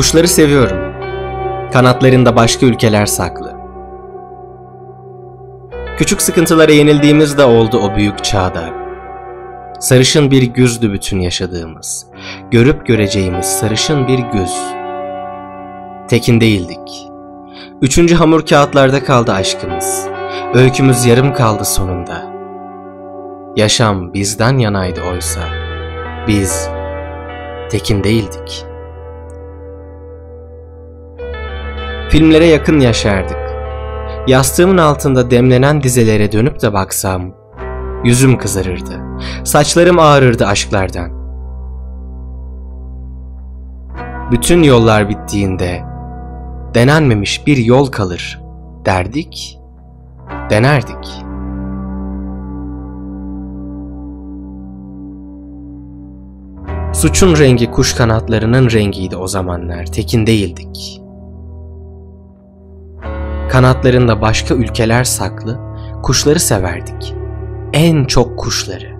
Kuşları seviyorum. Kanatlarında başka ülkeler saklı. Küçük sıkıntılara yenildiğimiz de oldu o büyük çağda. Sarışın bir güzdü bütün yaşadığımız. Görüp göreceğimiz sarışın bir güz. Tekin değildik. Üçüncü hamur kağıtlarda kaldı aşkımız. Öykümüz yarım kaldı sonunda. Yaşam bizden yanaydı oysa. Biz tekin değildik. Filmlere yakın yaşardık. Yastığımın altında demlenen dizelere dönüp de baksam, yüzüm kızarırdı, saçlarım ağrırdı aşklardan. Bütün yollar bittiğinde, denenmemiş bir yol kalır derdik, denerdik. Suçun rengi kuş kanatlarının rengiydi o zamanlar, tekin değildik. Kanatlarında başka ülkeler saklı, kuşları severdik. En çok kuşları.